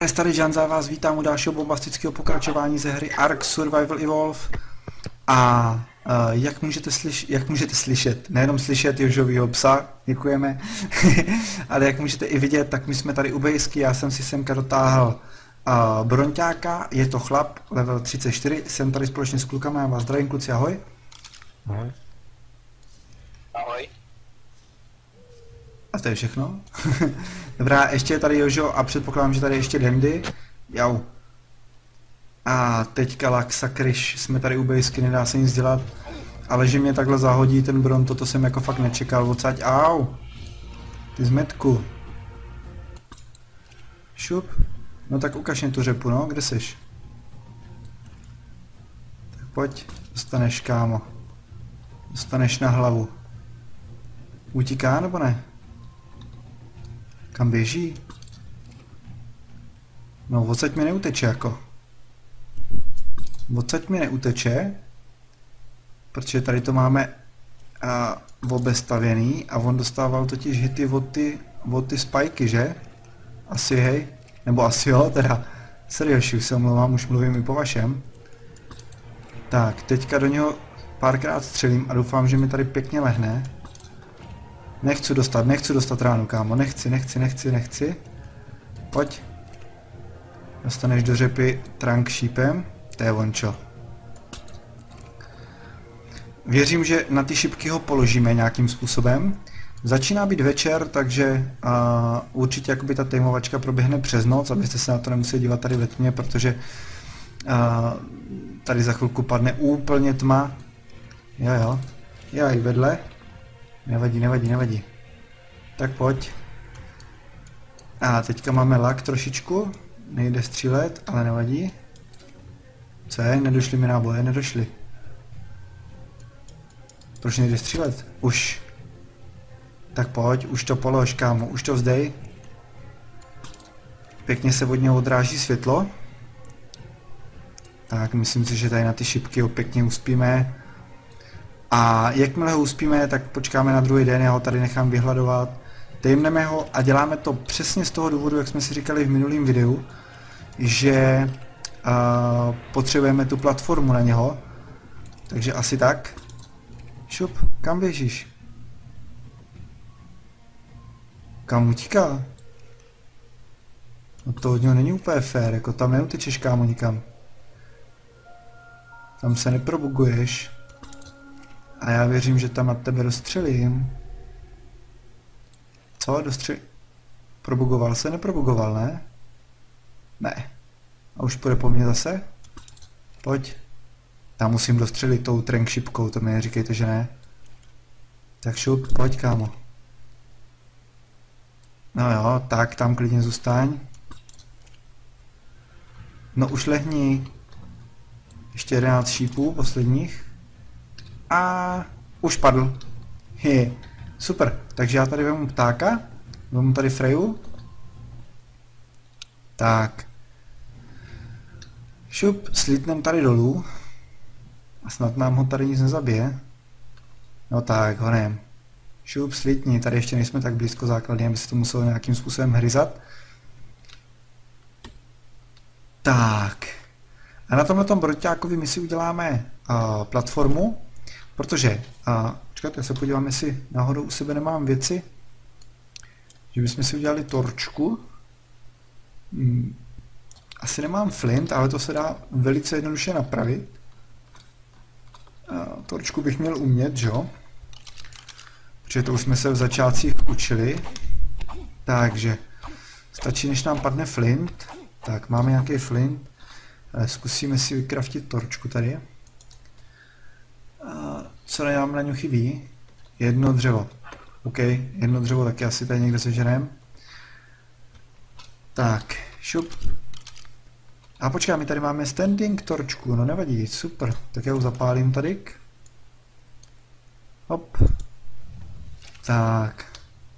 Tady Janza, vás vítám u dalšího bombastického pokračování ze hry Ark Survival Evolve. A jak můžete slyšet, nejenom slyšet Jožovýho psa, děkujeme, ale jak můžete i vidět, tak my jsme tady u bejsky, já jsem si semka dotáhl bronťáka, je to chlap, level 34, jsem tady společně s klukama, já vás zdravím kluci, ahoj. Ahoj. Ahoj. A to je všechno. Dobrá, ještě je tady Jožo a předpokládám, že tady ještě Dandy. Jau. A teďka Laxa Kryš, jsme tady u bejsky, nedá se nic dělat. Ale že mě takhle zahodí ten bron, toto jsem jako fakt nečekal, odsaď, au. Ty zmetku. Šup. No tak ukaž mě tu řepu, no, kde seš? Tak pojď, dostaneš, kámo. Dostaneš na hlavu. Utíká nebo ne? Kam běží? No, odsaď mi neuteče jako. Odsaď mi neuteče. Protože tady to máme obestavěný a on dostával totiž hity od ty spajky, že? Asi hej. Nebo asi jo, teda. Serióši, už se omlouvám, už mluvím i po vašem. Tak, teďka do něho párkrát střelím a doufám, že mi tady pěkně lehne. Nechci dostat ránu, kámo, nechci. Pojď. Dostaneš do řepy trunk šípem, to je vončo. Věřím, že na ty šipky ho položíme nějakým způsobem. Začíná být večer, takže určitě jakoby ta týmovačka proběhne přes noc, abyste se na to nemuseli dívat tady ve tmě, protože tady za chvilku padne úplně tma. Jo, já i vedle. Nevadí. Tak pojď. A teďka máme lag trošičku. Nejde střílet, ale nevadí. Co je? Nedošly mi náboje, nedošly. Proč nejde střílet? Už. Tak pojď, už to polož, kámo, už to vzdej. Pěkně se od něho odráží světlo. Tak, myslím si, že tady na ty šipky ho pěkně uspíme. A jakmile ho uspíme, tak počkáme na druhý den, já ho tady nechám vyhladovat. Tejmneme ho a děláme to přesně z toho důvodu, jak jsme si říkali v minulém videu, že potřebujeme tu platformu na něho. Takže asi tak. Šup, kam běžíš? Kam utíká? No to od něho není úplně fér, jako tam neutečeš, kámo, nikam. Tam se neprobuguješ. A já věřím, že tam na tebe dostřelím. Co? Probugoval se? Neprobugoval, ne? Ne. A už půjde po mně zase? Pojď. Tam musím dostřelit tou trunk šipkou, to mi neříkejte, že ne. Tak šup, pojď, kámo. No jo, tak tam klidně zůstaň. No už lehni. Ještě 11 šípů posledních. A už padl. Super, takže já tady vezmu ptáka. Vezmu tady Freju. Tak. Šup, slítnem tady dolů. A snad nám ho tady nic nezabije. No tak, honem. Šup, slítni, tady ještě nejsme tak blízko základně, aby se to muselo nějakým způsobem hryzat. Tak. A na tomhletom broťákovi my si uděláme platformu. Protože, počkejte, já se podívám, jestli náhodou u sebe nemám věci, že bychom si udělali torčku. Asi nemám flint, ale to se dá velice jednoduše napravit. Torčku bych měl umět, jo? Protože to už jsme se v začátcích učili. Takže, stačí, než nám padne flint. Tak, máme nějaký flint. Zkusíme si vykraftit torčku tady. Co nám na něj chybí? Jedno dřevo. OK, jedno dřevo taky asi tady někde seženem. Tak, šup. A počkej, my tady máme standing torčku, no nevadí, super. Tak já ho zapálím tady. Hop. Tak,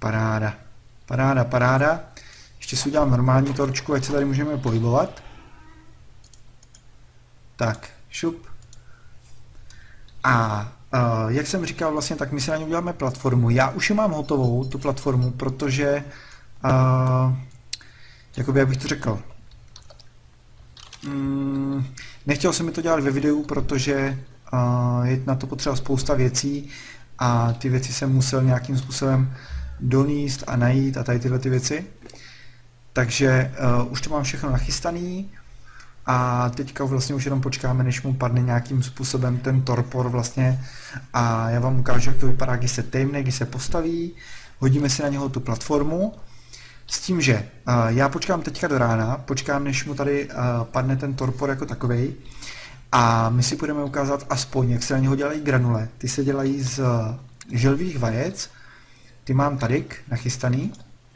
paráda. Ještě si udělám normální torčku, ať se tady můžeme pohybovat. Tak, šup. A jak jsem říkal vlastně, tak my si na ní uděláme platformu. Já už ji mám hotovou, tu platformu, protože jakoby, jak bych to řekl, Nechtěl jsem mi to dělat ve videu, protože je na to potřeba spousta věcí a ty věci jsem musel nějakým způsobem donést a najít a tady tyhle ty věci. Takže už to mám všechno nachystaný a teďka vlastně už jenom počkáme, než mu padne nějakým způsobem ten torpor vlastně a já vám ukážu, jak to vypadá, když se tejmne, když se postaví, hodíme si na něho tu platformu. S tím, že já počkám teďka do rána, počkám, než mu tady padne ten torpor jako takovej a my si budeme ukázat aspoň, jak se na něho dělají granule. Ty se dělají z želvých vajec, ty mám tady nachystaný.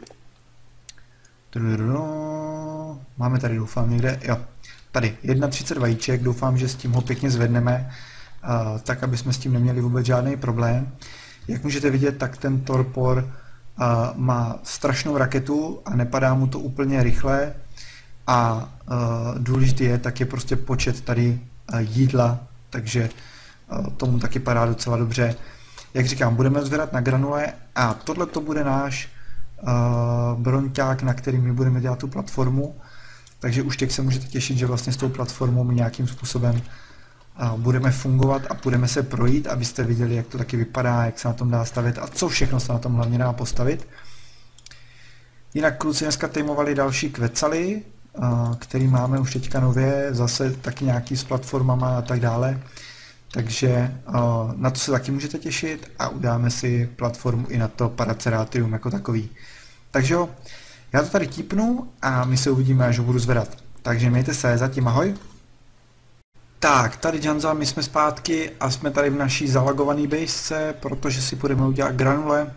Máme tady, doufám, někde, jo, tady 31 vajíček, doufám, že s tím ho pěkně zvedneme, tak, aby jsme s tím neměli vůbec žádný problém. Jak můžete vidět, tak ten torpor má strašnou raketu a nepadá mu to úplně rychle a důležitý je taky prostě počet tady jídla, takže tomu taky padá docela dobře. Jak říkám, budeme zvedat na granule a tohle to bude náš bronťák, na který my budeme dělat tu platformu, takže už teď se můžete těšit, že vlastně s tou platformou my nějakým způsobem budeme fungovat a budeme se projít, abyste viděli, jak to taky vypadá, jak se na tom dá stavět a co všechno se na tom hlavně dá postavit. Jinak kluci dneska týmovali další kvecaly, který máme už teďka nově, zase taky nějaký s platformama a tak dále. Takže na to se taky můžete těšit a udáme si platformu i na to Paraceratherium jako takový. Takže jo, já to tady típnu a my se uvidíme, až ho budu zvedat. Takže mějte se, zatím ahoj. Tak, tady Janza, my jsme zpátky a jsme tady v naší zalagované basece, protože si budeme udělat granule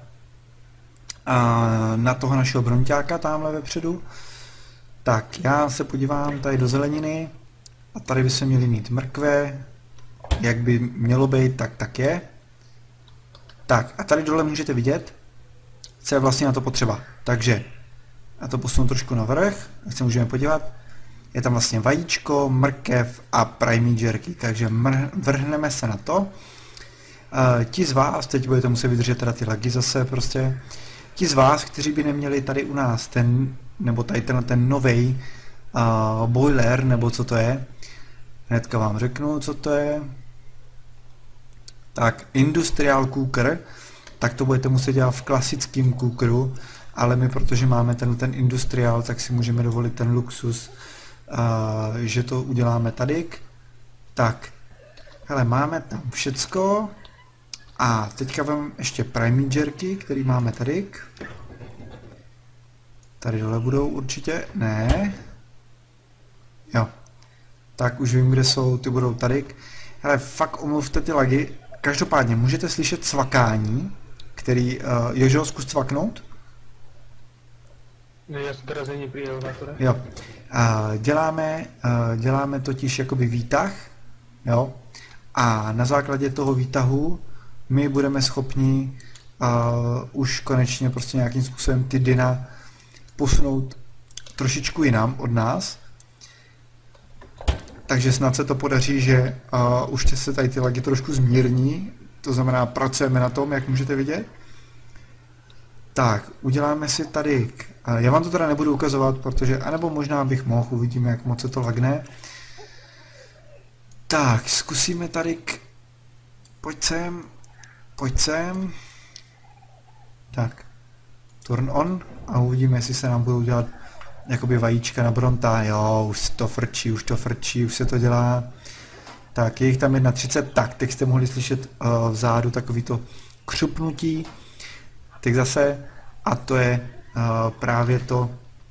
na toho našeho bronťáka tamhle vepředu. Tak, já se podívám tady do zeleniny a tady by se měly mít mrkve, jak by mělo být, tak je. Tak, a tady dole můžete vidět, co je vlastně na to potřeba. Takže, já to posunu trošku navrch, tak se můžeme podívat. Je tam vlastně vajíčko, mrkev a priming jerky, takže vrhneme se na to. Ti z vás, teď budete muset vydržet teda ty lagy zase prostě, ti z vás, kteří by neměli tady u nás ten, nebo tady ten novej boiler, nebo co to je, hnedka vám řeknu, co to je. Tak, industrial cooker, tak to budete muset dělat v klasickém cookeru, ale my, protože máme ten industrial, tak si můžeme dovolit ten luxus, že to uděláme tady. Tak, hele, máme tam všecko a teďka vám ještě priming jerky, který máme tady. Tady dole budou určitě, ne. Jo, tak už vím, kde jsou, ty budou tady. Hele, fakt omluvte ty lagy. Každopádně můžete slyšet cvakání, který, Jožo, zkus cvaknout. No, já jsem teda za ní přijel, jo. Děláme totiž jakoby výtah, jo, a na základě toho výtahu my budeme schopni už konečně prostě nějakým způsobem ty dyna posunout trošičku jinam od nás. Takže snad se to podaří, že už se tady ty lagy trošku zmírní, to znamená, pracujeme na tom, jak můžete vidět. Tak, uděláme si tady, já vám to teda nebudu ukazovat, protože, anebo možná bych mohl, uvidíme, jak moc se to lagne. Tak, zkusíme tady, pojď sem. Tak, turn on a uvidíme, jestli se nám budou dělat jakoby vajíčka na bronta. Jo, už to frčí, už se to dělá. Tak, je jich tam 31, tak, teď jste mohli slyšet vzadu takový to křupnutí. Tak zase, a to je právě to,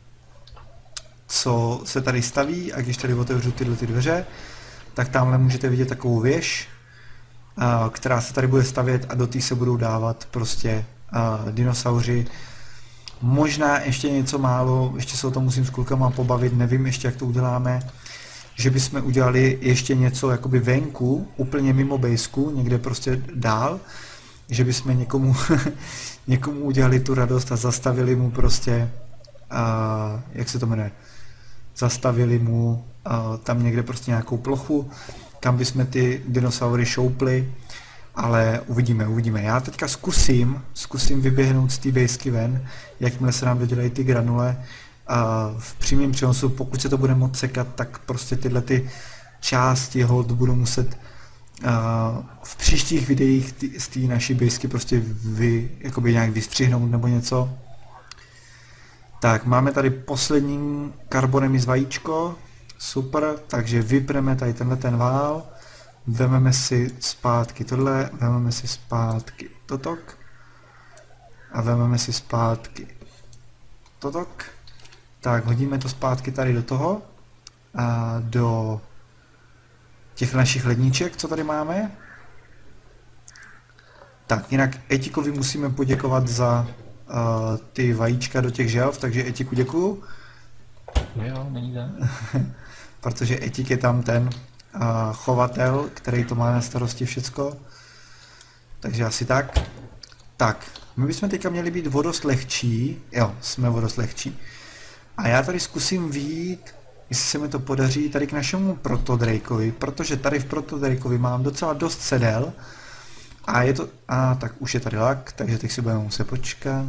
co se tady staví, a když tady otevřu tyhle ty dveře, tak tamhle můžete vidět takovou věž, která se tady bude stavět a do té se budou dávat prostě dinosauři. Možná ještě něco málo, ještě se o tom musím s klukama pobavit, nevím ještě, jak to uděláme, že bychom udělali ještě něco jakoby venku, úplně mimo basku, někde prostě dál, že bychom někomu udělali tu radost a zastavili mu prostě, jak se to jmenuje, zastavili mu tam někde prostě nějakou plochu, kam bychom ty dinosaury šoupli, ale uvidíme. Já teďka zkusím vyběhnout z té basky ven, jakmile se nám dodělají ty granule, v přímém přenosu, pokud se to bude moct sekat, tak prostě tyhle ty části hold budu muset v příštích videích z té naší bejsky prostě jakoby nějak vystřihnout nebo něco. Tak, máme tady poslední karbonemys vajíčko, super, takže vypneme tady tenhle ten vál, vezmeme si zpátky tohle, vezmeme si zpátky totok a vezmeme si zpátky totok. Tak, hodíme to zpátky tady do toho a do těch našich ledniček, co tady máme. Tak, jinak Etikovi musíme poděkovat za ty vajíčka do těch želv, takže Etiku děkuju. Jo, není to. Protože Etik je tam ten chovatel, který to má na starosti všecko. Takže asi tak. Tak, my bychom teďka měli být vodost lehčí. Jo, jsme vodost lehčí. A já tady zkusím vyjít, jestli se mi to podaří, tady k našemu protodrakeovi, protože tady v protodrakeovi mám docela dost sedel. A je to, tak už je tady lak, takže teď si budeme muset počkat.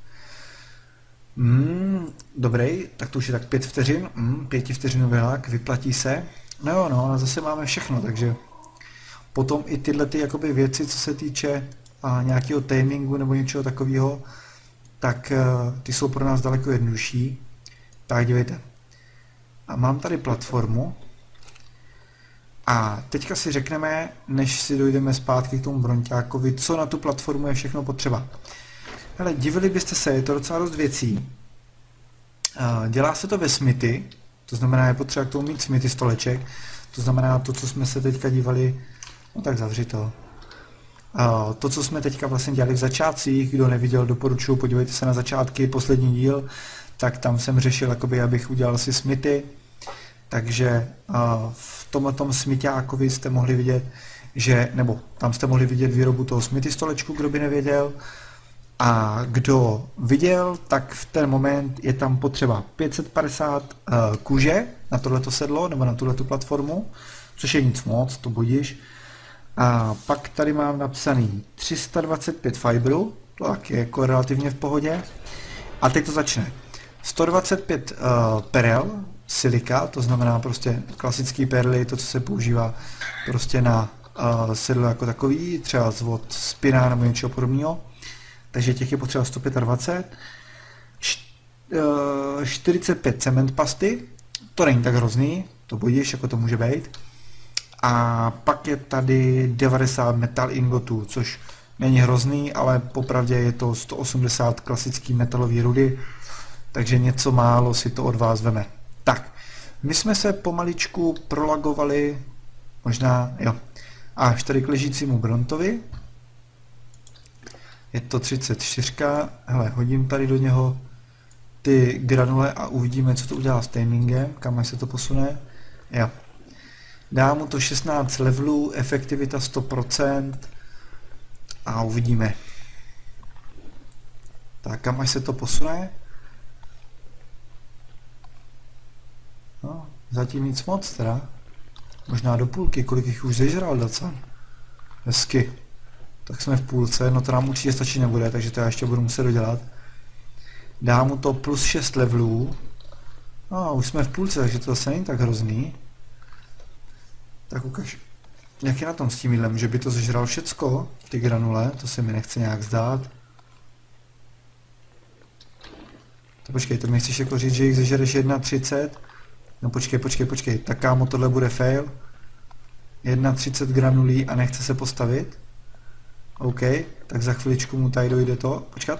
Dobrý, tak to už je tak 5 vteřin, 5 vteřinový lak, vyplatí se. No jo, no, ale zase máme všechno, takže potom i tyhle ty jakoby věci, co se týče nějakého timingu nebo něčeho takového, tak ty jsou pro nás daleko jednodušší. Tak dívejte. A mám tady platformu. A teďka si řekneme, než si dojdeme zpátky k tomu bronťákovi, co na tu platformu je všechno potřeba. Hele, divili byste se, je to docela dost věcí. Dělá se to ve Smithy, to znamená, je potřeba k tomu mít Smithy stoleček, to znamená to, co jsme se teďka dívali, no tak zavři to. To, co jsme teďka vlastně dělali v začátcích, kdo neviděl, doporučuji, podívejte se na začátky, poslední díl, tak tam jsem řešil, jakoby, abych udělal si Smithy. Takže v tomhletom smiťákovi jste mohli vidět, nebo tam jste mohli vidět výrobu toho Smithy stolečku, kdo by nevěděl. A kdo viděl, tak v ten moment je tam potřeba 550 kůže na tohleto sedlo, nebo na tuhletu platformu, což je nic moc, to budíš. A pak tady mám napsaný 325 fibru, to tak je jako relativně v pohodě. A teď to začne. 125 perel, silika, to znamená prostě klasický perly, to, co se používá prostě na sedlo jako takový, třeba z vod spina nebo něčeho podobného. Takže těch je potřeba 125. 45 cement pasty, to není tak hrozný, to budíš, jako to může být. A pak je tady 90 metal ingotů, což není hrozný, ale popravdě je to 180 klasický metalový rudy, takže něco málo si to od vás veme. Tak, my jsme se pomaličku prolagovali, možná, jo, až tady k ležícímu Brontovi. Je to 34, hele, hodím tady do něho ty granule a uvidíme, co to udělá s timingem, kam až se to posune. Jo. Dám mu to 16 levelů, efektivita 100% a uvidíme. Tak, kam až se to posune? No, zatím nic moc teda. Možná do půlky, kolik jich už zežral docela. Hezky. Tak jsme v půlce, no to nám určitě stačit nebude, takže to já ještě budu muset dodělat. Dám mu to plus 6 levelů. No, už jsme v půlce, takže to zase není tak hrozný. Tak ukaž, jak je na tom s tím jídlem, že by to zežral všecko, ty granule, to se mi nechce nějak zdát. To počkej, to mi chceš jako říct, že jich zežereš 1,30? No počkej, tak kámo, tohle bude fail. 1,30 granulí a nechce se postavit. OK, tak za chviličku mu tady dojde to. Počkat.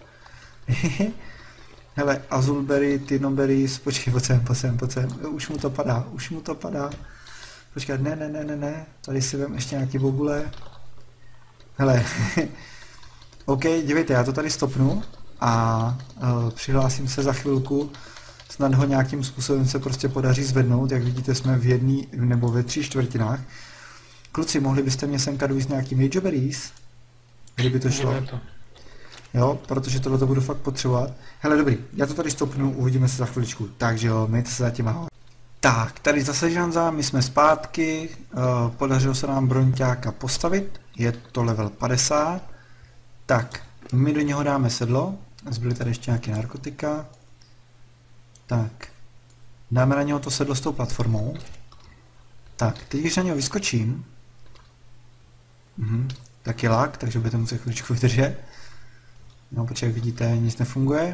Hele, Azulberry, Tinoberries, počkej, pojď sem. Už mu to padá. Počkat, ne, tady si vem ještě nějaký bobule. Hele, OK, dívejte, já to tady stopnu a přihlásím se za chvilku. Snad ho nějakým způsobem se prostě podaří zvednout, jak vidíte, jsme v jedné nebo ve 3/4. Kluci, mohli byste mě semka dovízt nějaký Major Berries? Kdyby to šlo. Jo, protože tohle to budu fakt potřebovat. Hele, dobrý, já to tady stopnu, uvidíme se za chviličku. Takže jo, mějte se zatím, ahoj. Tak, tady zase Žanza, my jsme zpátky, podařilo se nám bronťáka postavit, je to level 50. Tak, my do něho dáme sedlo, zbyly tady ještě nějaké narkotika. Tak. Dáme na něho to sedlo s tou platformou. Tak, teď když na něho vyskočím. Tak je lag, takže budete muset chvíličku vydržet. No, protože jak vidíte, nic nefunguje.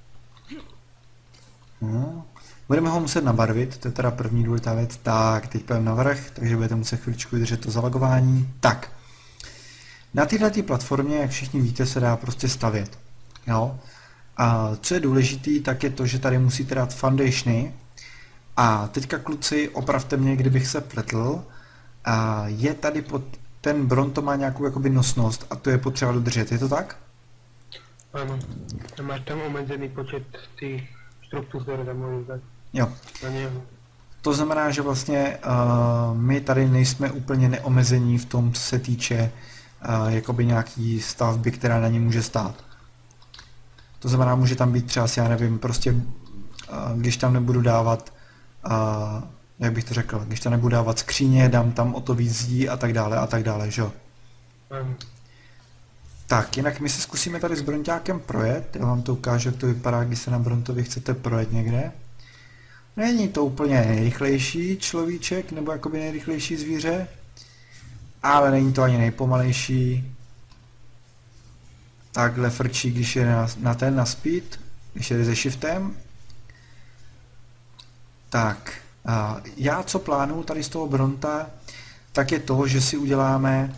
No. Budeme ho muset nabarvit, to je teda první důležitá věc. Tak, teď půjdeme na vrch, takže budete muset chvíličku vydržet to zalagování. Tak. Na této platformě, jak všichni víte, se dá prostě stavět. Jo? A co je důležitý, tak je to, že tady musíte dát foundationy. A teďka kluci, opravte mě, kdybych se pletl. A je tady ten bron to má nějakou jakoby nosnost a to je potřeba dodržet, je to tak? Ano, máš tam omezený počet těch struktur, které tam můžeš dát. Jo. Na něho. To znamená, že vlastně my tady nejsme úplně neomezení v tom, co se týče jakoby nějaký stavby, která na ní může stát. To znamená, může tam být třeba, já nevím, prostě když tam nebudu dávat, jak bych to řekl, když tam nebudu dávat skříně, dám tam o to víc zdí a tak dále, že jo? Tak, jinak my se zkusíme tady s bronťákem projet, já vám to ukážu, jak to vypadá, když se na brontovi chcete projet někde. Není to úplně nejrychlejší človíček, nebo jakoby nejrychlejší zvíře, ale není to ani nejpomalejší. Takhle frčí, když je na speed, když jede se shiftem. Tak, já co plánuju tady z toho bronta, tak je to, že si uděláme,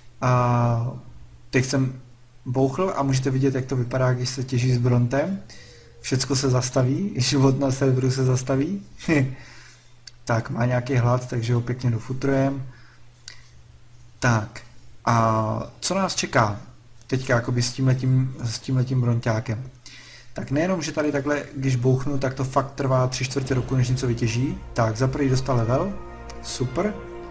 teď jsem bouchl a můžete vidět, jak to vypadá, když se těží s brontem. Všecko se zastaví, život na serveru se zastaví. Tak, má nějaký hlad, takže ho pěkně dofutrujeme. Tak, a co nás čeká teďka jakoby s tímhletím bronťákem? Tak nejenom, že tady takhle, když bouchnu, tak to fakt trvá 3/4 roku, než něco vytěží. Tak, za prvý dostal level, super.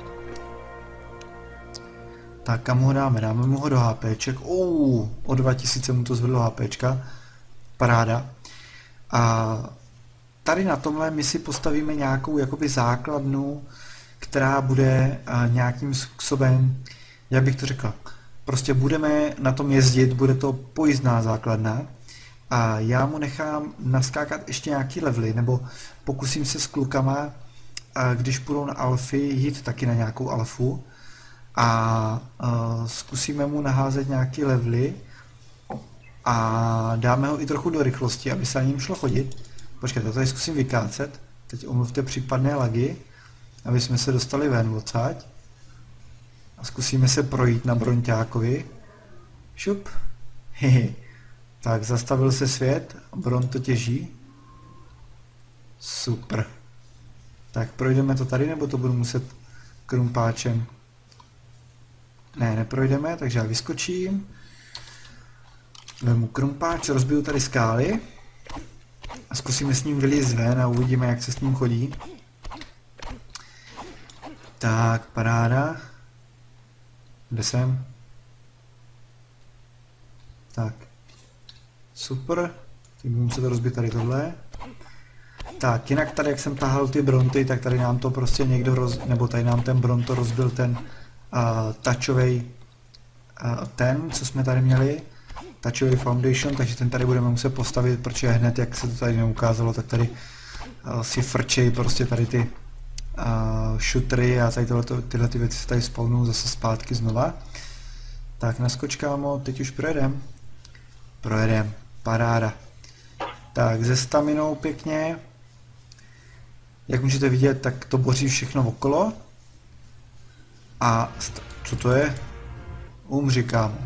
Tak, kam ho dáme? Dáme mu ho do HPček. O 2000 mu to zvedlo HPčka. Paráda. A tady na tomhle my si postavíme nějakou jakoby základnu, která bude nějakým způsobem, jak bych to řekl, prostě budeme na tom jezdit, bude to pojízdná základna a já mu nechám naskákat ještě nějaký levely, nebo pokusím se s klukama, když půjdou na alfy, jít taky na nějakou alfu a zkusíme mu naházet nějaký levely a dáme ho i trochu do rychlosti, aby se na ním šlo chodit. Počkejte, to tady zkusím vykácet, teď omluvte případné lagy, aby jsme se dostali ven odsaď. A zkusíme se projít na bronťákovi. Šup. Hehe. Tak, zastavil se svět, bron to těží. Super. Tak projdeme to tady, nebo to budu muset krumpáčem? Ne, neprojdeme, takže já vyskočím. Vemu krumpáč, rozbiju tady skály. A zkusíme s ním vylízt ven a uvidíme, jak se s ním chodí. Tak, paráda. Kde jsem? Tak. Super. Teď budu muset rozbít tady tohle. Tak, jinak tady, jak jsem tahal ty bronty, tak tady nám to prostě někdo nebo tady nám ten bronto rozbil ten touchovej ten, co jsme tady měli. Touchový foundation, takže ten tady budeme muset postavit, protože hned, jak se to tady neukázalo, tak tady si frčej prostě tady ty šutry a tady tyhle ty věci se tady spawnou zase zpátky znova. Tak naskoč, kámo, teď už projedem. Projedem, paráda. Tak, se staminou pěkně. Jak můžete vidět, tak to boří všechno okolo. A co to je? Umři, kámo.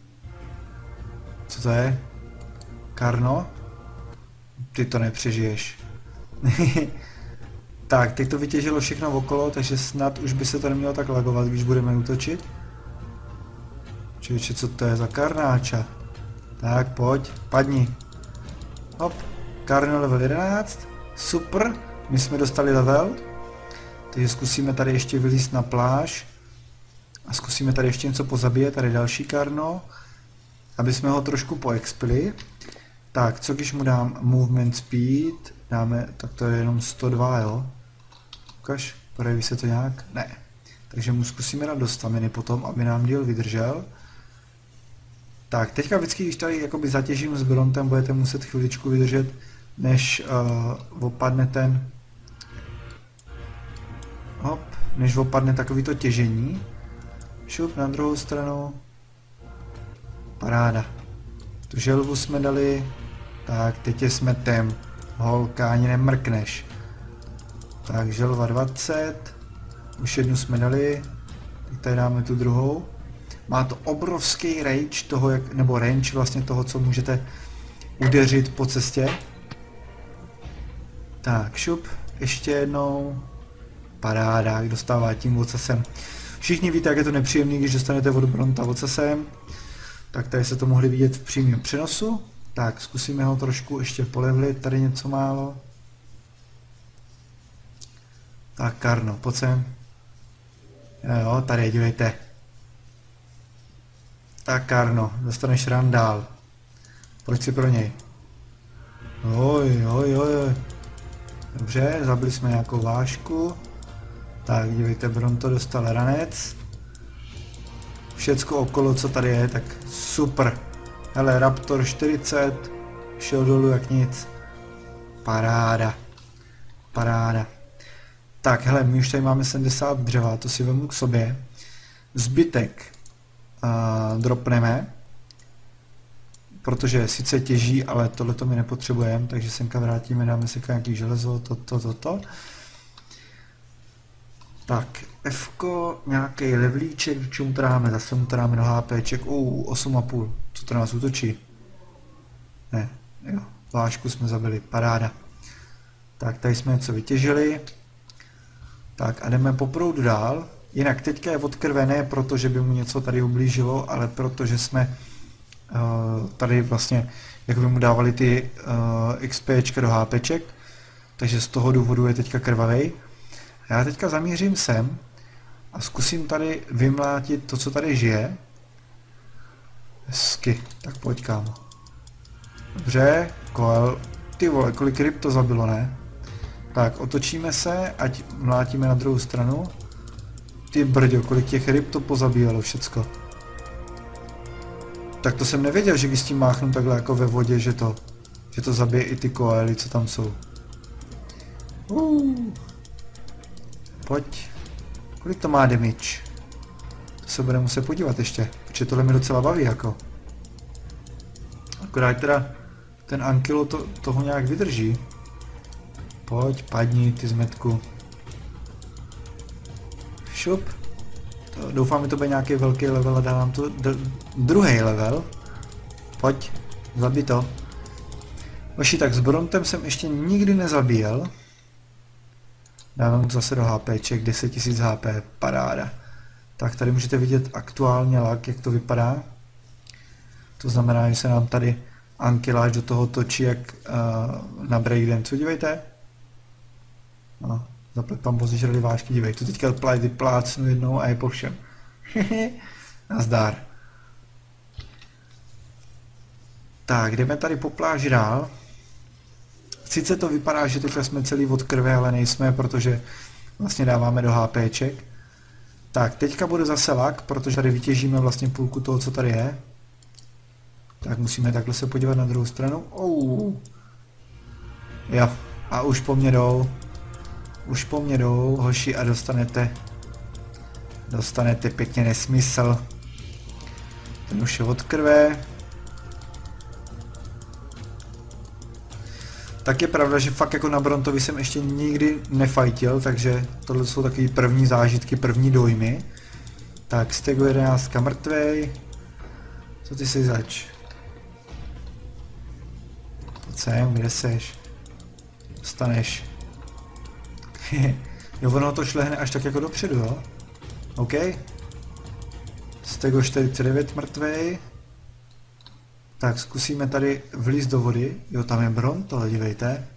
Co to je? Karno? Ty to nepřežiješ. Tak, teď to vytěžilo všechno okolo, takže snad už by se to nemělo tak lagovat, když budeme útočit. Čeče, co to je za karnáča? Tak, pojď, padni. Hop, Karno level 11. Super, my jsme dostali level. Takže zkusíme tady ještě vylízt na pláž. A zkusíme tady ještě něco pozabíjet, tady další Karno. Aby jsme ho trošku poexpili. Tak, co když mu dám movement speed? Dáme, tak to je jenom 102, jo? Ukaž, projeví se to nějak? Ne. Takže mu zkusíme dát do staminy potom, aby nám díl vydržel. Tak, teďka vždycky, když tady jakoby zatěžím s brontem, budete muset chviličku vydržet než opadne ten... Hop, než opadne takovýto těžení. Šup na druhou stranu. Paráda. Tu želvu jsme dali. Tak, teď je smetem. Holka, ani nemrkneš. Tak, želva 20. Už jednu jsme dali. Teď tady dáme tu druhou. Má to obrovský range toho, nebo range vlastně toho, co můžete udeřit po cestě. Tak, šup. Ještě jednou. Paráda, jak dostává tím ocasem. Všichni víte, jak je to nepříjemný, když dostanete od Bronta ocasem. Tak tady se to mohli vidět v přímém přenosu. Tak, zkusíme ho trošku ještě polevlit, tady něco málo. Tak, Karno, pojď sem. Jo, tady, dívejte. Tak, Karno, dostaneš run dál. Pojď si pro něj. Oj. Dobře, zabili jsme nějakou vážku. Tak, dívejte, Bronto dostal ranec. Všecko okolo, co tady je, tak super. Hele, Raptor 40, šel dolů jak nic. Paráda. Paráda. Tak, hele, my už tady máme 70 dřeva, to si vemu k sobě. Zbytek dropneme. Protože sice těží, ale tohleto my nepotřebujeme, takže semka vrátíme, dáme si nějaký železo, toto. Tak, Fko, nějaký levlíček, čemu to dáme, zase mu to dáme do HPček, 8,5, co to nás útočí? Ne, jo, vážku jsme zabili, paráda. Tak, tady jsme něco vytěžili. Tak a jdeme po proudu dál, jinak teďka je od krve ne proto, že by mu něco tady ublížilo, ale protože jsme tady vlastně, jak by mu dávali ty XPčka do HPček, takže z toho důvodu je teďka krvavej. Já teďka zamířím sem a zkusím tady vymlátit to, co tady žije. Hezky, tak pojď, kámo. Dobře, koel. Ty vole, kolik ryb to zabilo, ne? Tak, otočíme se, ať mlátíme na druhou stranu. Ty brďo, kolik těch ryb to pozabíjelo všecko. Tak to jsem nevěděl, že když s tím máchnu takhle jako ve vodě, že to zabije i ty koely, co tam jsou. Pojď. Kolik to má damage? To se bude muset podívat ještě, protože tohle mi docela baví jako. Akorát teda ten Ankilo toho nějak vydrží. Pojď, padni ty zmetku. Šup. Doufám, že to bude nějaký velký level a dávám to druhý level. Pojď, zabij to. Vaši, tak s Brontem jsem ještě nikdy nezabíjel. Dávám mu zase do HPček, 10 000 HP, paráda. Tak tady můžete vidět aktuálně lag, jak to vypadá. To znamená, že se nám tady Ankyláš do toho točí jak na breakdance, dívejte. No, zaplet pan pozežrali vážky, dívej, tu teďka plácnu jednou a je po všem. Nazdar. Tak, jdeme tady po pláži dál. Sice to vypadá, že teďka jsme celý od krve, ale nejsme, protože vlastně dáváme do HPček. Tak, teďka bude zase lag, protože tady vytěžíme vlastně půlku toho, co tady je. Tak musíme takhle se podívat na druhou stranu. Jo, a už po mně jdou. Už po mně jdou, hoši, a dostanete pěkně nesmysl. Ten už je od krve. Tak je pravda, že fakt jako na Brontovi jsem ještě nikdy nefajtil, takže tohle jsou takový první zážitky, první dojmy. Tak, Stego 11 mrtvej. Co ty jsi zač? Pojď sem, kde seš? Dostaneš. Jo, ono to šlehne až tak jako dopředu, jo? OK. Stego 49 mrtvej. Tak, zkusíme tady vlízt do vody. Jo, tam je Bronto, dívejte.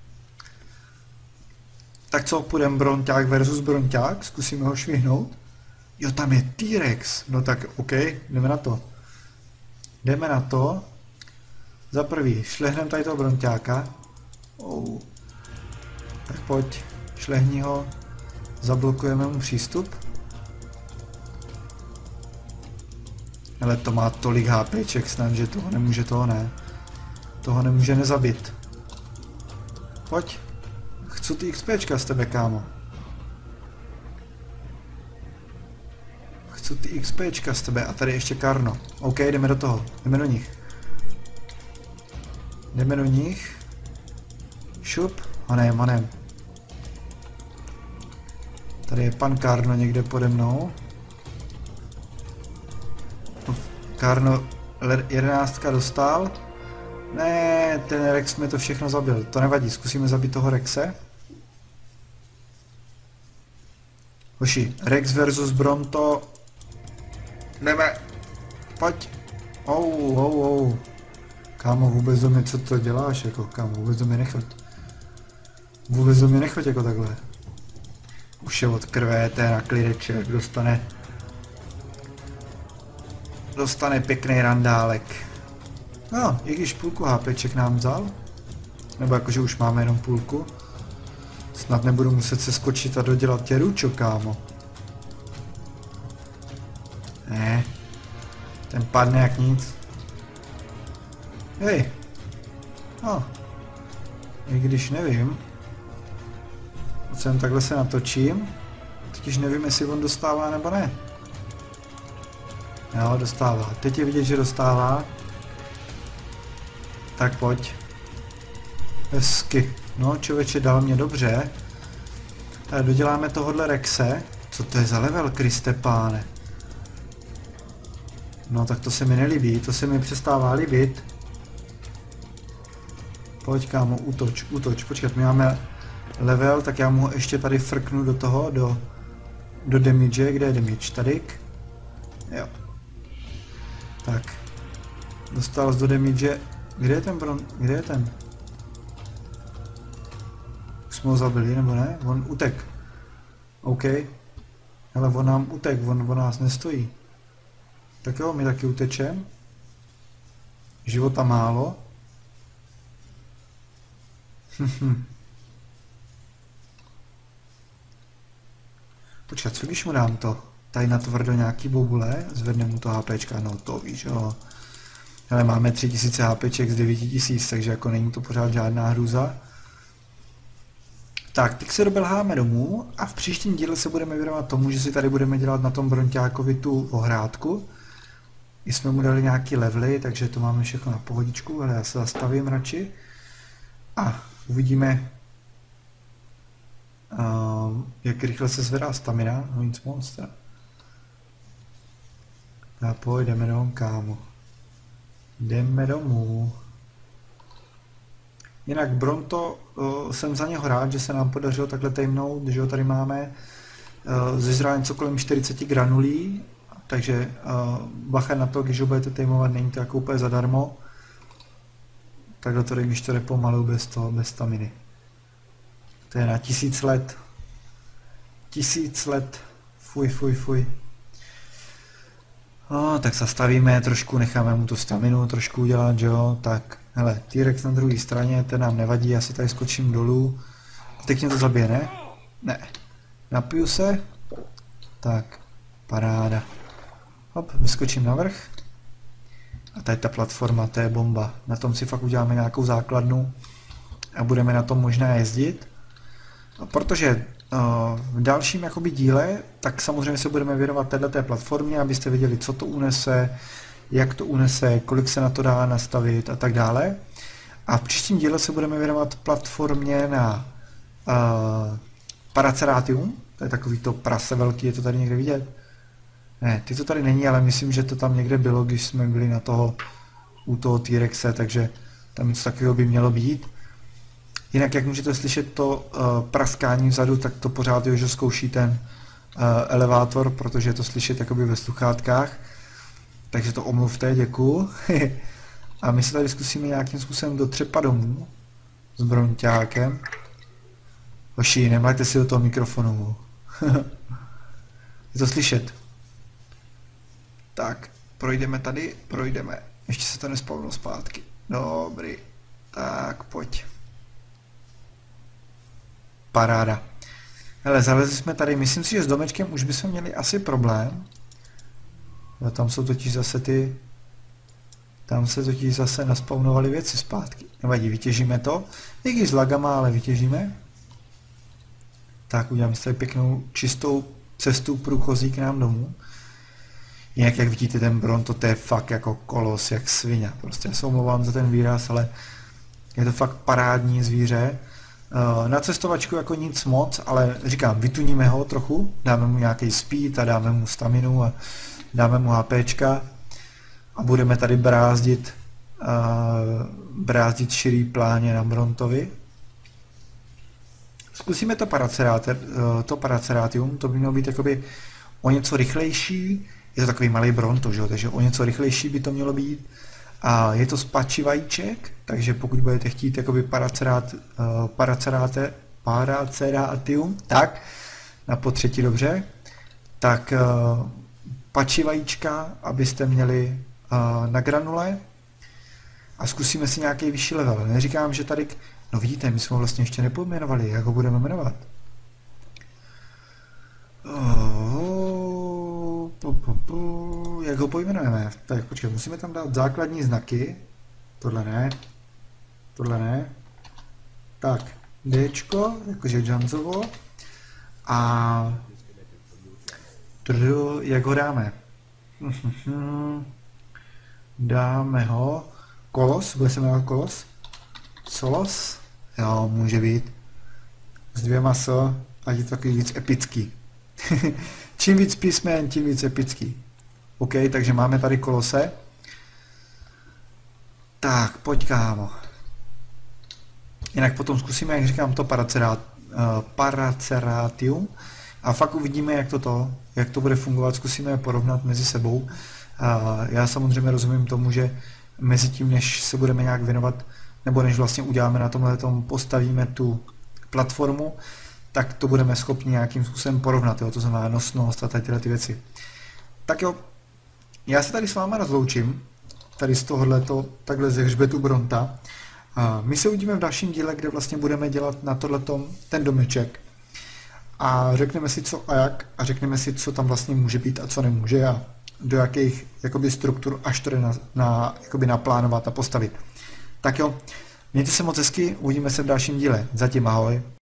Tak co, půjdeme Bronťák versus Bronťák, zkusíme ho švihnout. Jo, tam je T-Rex. No tak, OK, jdeme na to. Jdeme na to. Za prvý, šlehneme tady toho Bronťáka. Tak pojď, šlehni ho. Zablokujeme mu přístup. Ale to má tolik HPček snad, že toho nemůže nezabit. Pojď. Chci ty XPčka z tebe, kámo. Chci ty XPčka z tebe a tady ještě Karno. OK, jdeme do toho. Jdeme do nich. Jdeme do nich. Šup. Honem. Tady je pan Karno někde pode mnou. Karno 11 dostal. Ne, ten Rex mi to všechno zabil. To nevadí, zkusíme zabít toho Rexe. Hoši, Rex versus Bronto. Jdeme. Pojď. Kámo, vůbec do mě, co to děláš, jako, kámo, vůbec do mě nechoď. Vůbec do mě nechoď jako takhle. Už je od krve, ten na klideček, dostane pěkný randálek. No, i když půlku HPček nám vzal, nebo jakože už máme jenom půlku, snad nebudu muset se skočit a dodělat tě ručo, kámo. Ne, ten padne jak nic. Hej, no, i když nevím, takhle se natočím, totiž nevím, jestli on dostává nebo ne. Jo, dostává. Teď je vidět, že dostává. Tak pojď. Hezky. No, člověče, dal mě dobře. Tady doděláme tohodle Rexe. Co to je za level, Kriste páne? No, tak to se mi nelíbí, to se mi přestává líbit. Pojď, kámo, útoč. Počkat, my máme level, tak já mu ještě tady frknu do toho, do damage. Kde je damage? Tadyk? Jo. Tak. Dostal z do damage. Kde je ten Bron? Kde je ten? Už jsme ho zabili, nebo ne? On utek. OK. Ale on nám utek, on nás nestojí. Tak jo, my taky utečem. Života málo. Počkat, co když mu dám to? Tady natvrdo nějaký bobule, zvedne mu to HPčka, no to víš, jo. Ale máme 3000 HPček z 9000, takže jako není to pořád žádná hrůza. Tak, teď se doběháme domů a v příštím díle se budeme věnovat tomu, že si tady budeme dělat na tom Bronťákovi tu ohrádku. I jsme mu dali nějaký levely, takže to máme všechno na pohodičku, ale já se zastavím radši. A uvidíme, jak rychle se zvedá stamina, no nic moc. A pojďme domů, kámo. Jdeme domů. Jinak Bronto, jsem za něho rád, že se nám podařilo takhle tajmnout, že ho tady máme. Zežrá něco kolem 40 granulí, takže bacha na to, když ho budete tajmovat, není to jako úplně zadarmo. Takhle to když to jde pomalu bez staminy. To je na 1000 let. 1000 let. Fuj. Tak zastavíme trošku, necháme mu tu staminu trošku udělat, že jo. Tak, hele, T-Rex na druhé straně, ten nám nevadí, já si tady skočím dolů. A teď mě to zabije, ne? Ne. Napiju se. Tak, paráda. Hop, vyskočím na vrch. A tady ta platforma, to je bomba. Na tom si fakt uděláme nějakou základnu a budeme na tom možná jezdit. Protože v dalším jakoby díle, tak samozřejmě se budeme věnovat této platformě, abyste viděli, co to unese, jak to unese, kolik se na to dá nastavit a tak dále. A v příštím díle se budeme věnovat platformě na Paraceratium, to je takový to prase velký, je to tady někde vidět? Ne, ty to tady není, ale myslím, že to tam někde bylo, když jsme byli u toho T-Rexe, takže tam něco takového by mělo být. Jinak, jak můžete slyšet to praskání vzadu, tak to pořád Jožo zkouší ten elevátor, protože je to slyšet jakoby ve sluchátkách. Takže to omluvte, děkuju. A my se tady zkusíme nějakým způsobem dotřepat domů s Bronťákem. Hoši, nemlejte si do toho mikrofonu. Je to slyšet. Tak, projdeme tady, projdeme. Ještě se to nespavilo zpátky. Dobrý. Tak, pojď. Paráda. Hele, zalezli jsme tady, myslím si, že s domečkem už bychom měli asi problém. Jo, tam jsou totiž zase ty Tam se totiž zase naspawnovaly věci zpátky. Nevadí, vytěžíme to. I když s lagama, ale vytěžíme. Tak uděláme si tady pěknou čistou cestu průchozí k nám domů. Jinak jak vidíte ten Bronto, to je fakt jako kolos, jak svině. Prostě se omlouvám za ten výraz, ale je to fakt parádní zvíře. Na cestovačku jako nic moc, ale říkám, vytuníme ho trochu, dáme mu nějaký speed a dáme mu staminu a dáme mu HPčka a budeme tady brázdit širý pláně na Brontovi. Zkusíme to Paraceratium, to by mělo být jakoby o něco rychlejší, je to takový malý Bronto, že jo? Takže o něco rychlejší by to mělo být. A je to z pači vajíček, takže pokud budete chtít jakoby Paraceratium, tak na potřetí dobře, tak pači vajíčka, abyste měli na granule a zkusíme si nějaký vyšší level. Neříkám, že tady, no vidíte, my jsme ho vlastně ještě nepojmenovali, jak ho budeme jmenovat. Jak ho pojmenujeme? Tak počkej, musíme tam dát základní znaky. Tohle ne. Tak, Dčko, jakože Janzovo. A jak ho dáme? Dáme ho Kolos, bude se jmenovat Kolos? Solos? Jo, může být. S 2 S, ať je to takový víc epický. Čím víc písmen, tím víc epický. OK, takže máme tady Kolose. Tak, pojď kámo. Jinak potom zkusíme, jak říkám, to Paraceratium. A fakt uvidíme, jak to bude fungovat, zkusíme je porovnat mezi sebou. Já samozřejmě rozumím tomu, že mezi tím, než se budeme nějak věnovat, nebo než vlastně uděláme na tomhletom, postavíme tu platformu, tak to budeme schopni nějakým způsobem porovnat, jo? To znamená nosnost a tady ty věci. Tak jo, já se tady s váma rozloučím, tady z tohohleto, takhle ze hřbetu Bronta. My se uvidíme v dalším díle, kde vlastně budeme dělat na tohletom ten domeček. A řekneme si co a jak, a řekneme si, co tam vlastně může být a co nemůže a do jakých jakoby struktur až to jde jakoby naplánovat a postavit. Tak jo, mějte se moc hezky, uvidíme se v dalším díle. Zatím ahoj.